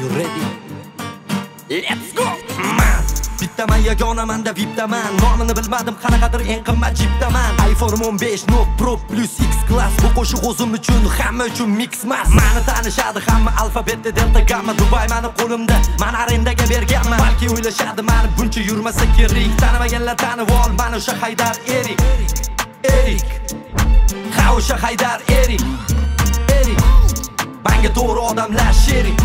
you ready? Let's go! Man, bittaman yagonamanda vipdaman. Nomini bilmadim, qanaqadir eng qimmat chipdaman. iPhone 15 Note Pro Plus X Class. Bu qo'shiq o'zim uchun, hamma uchun mix mas. Meni tanishadi hamma alfabetda delta gamma. Dubai meni qo'limda, men arendaga berganman. Balki o'ylashadi meni buncha yurmasa kerak. Tanimaganlar tanib ol, meni o'sha Haydar Erik. Ha o'sha Haydar Erik. Menga to'g'ri odamlar sherik.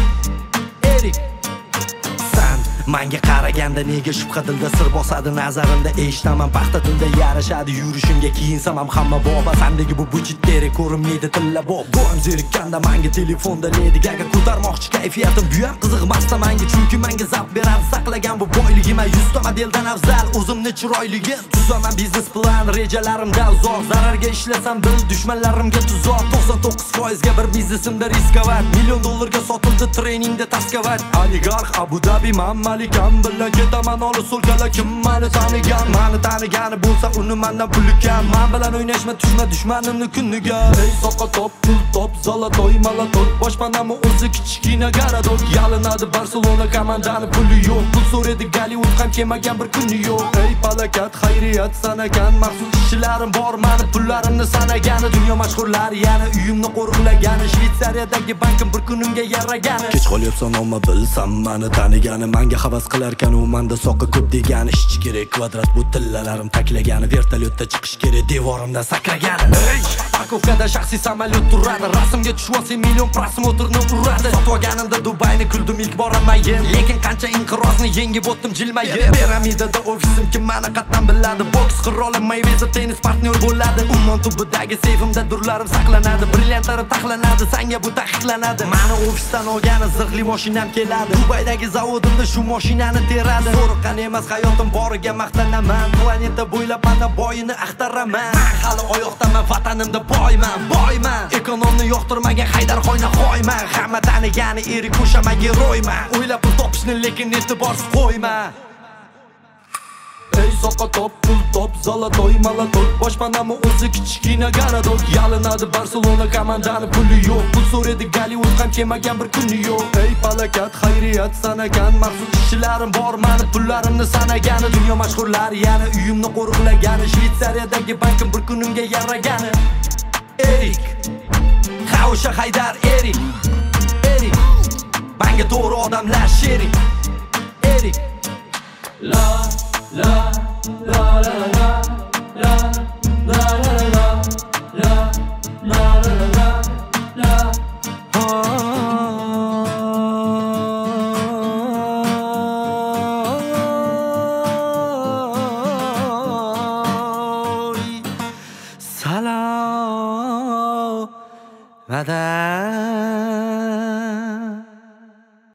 Menga qaraganda nega shubha dilda sir bosadi nazarimda eshitaman paxta tilda yarashadi yurishimga kiyinsam ham hamma boba sandagi bu budjetderi ko'rinmaydi tilla bob bu ham zerikkanda menga telefonda ledigaga ko'tarmoqchi kayfiyatim bu ham qiziqmasda menga chunki menga zavq beradi saqlagan bu boyligim 100 ta modeldan afzal o'zimni chiroyligim tuzaman biznes plan rejalarimda uzoq zararga ishlasam bil dushmanlarimga tuzoq 99% ga bir biznesimda riskovat $1 ga sotildi treningda taskavat oligarx Abu Dhabi mamma Kam bilan ketaman olis so'lkala kim meni tanigani bo'lsa uni mendan puli kam men bilan o'ynashma tushma dushmanimni kuniga ey soqqa top pul top zolotoy molotoy boshpanami o'zi kichkina garadok yalinadi Barselona komandani puli yo'q pul so'raydi Gollivud ham kelmagan bir kuni yo'q ey palakat xayriyat sanagan maxsus ishlarim bor meni pullarimni sanagani dunyo mashhurlari yana uyimni qo'riqlagani Shvetsariyadagi bankim bir kunimga yaragani kech qolyapsan omma bilsam meni tanigani menga havas qilarkan u menda soqqa ko'p degani ishchi kerak kvadrat bu tillalarim taklagani vertolyotda chiqish kerak devorimdan sakragani parkovkada shaxsiy samolyot turadi rasmga tushib olsang million prosmotrni uradi sotib olganimda Dubayni kuldim ilk boramayin lekin qancha inqirozni yengib o'tdim jilmayib piramidada ofisim kim meni qatdan biladi boks qiroli Mayweather tennis partnyor bo'ladi ummon tubidagi seyfimda durlarim saqlanadi brilliantlarim taxlanadi sanga bu taqiqlanadi meni ofisdan olgani zirhli mashinam keladi Dubaydagi zavodimda shu mashinani teradi zo'riqqan emas hayotim boriga maqtanaman planeta bo'ylab mana boyini axtaraman hali oyoqdaman vatanimda boyman ekonomni yoqtirmagan Haydar xoyna xoyman hamma tanigani erik qo'shaman geroyman o'ylab pul topishni lekin e'tiborsiz qo'yma ey soqqa top pul top zolotoy molotoy boshpanami o'zi kichkina garadok yalinadi Barselona komandani puli yo'q pul so'raydi Gollivud ham kelmagan bir kuni yo'q ey palakat xayriyat sanagan maxsus ishlarim bor meni pullarimni sanagani dunyo mashhurlari yana uyimni qo'riqlagani Shvetsariyadagi bankim bir kunimga yaragani Erik ha o'sha Haydar Erik menga to'g'ri odamlar sherik la la la la la la la la la la la la la salam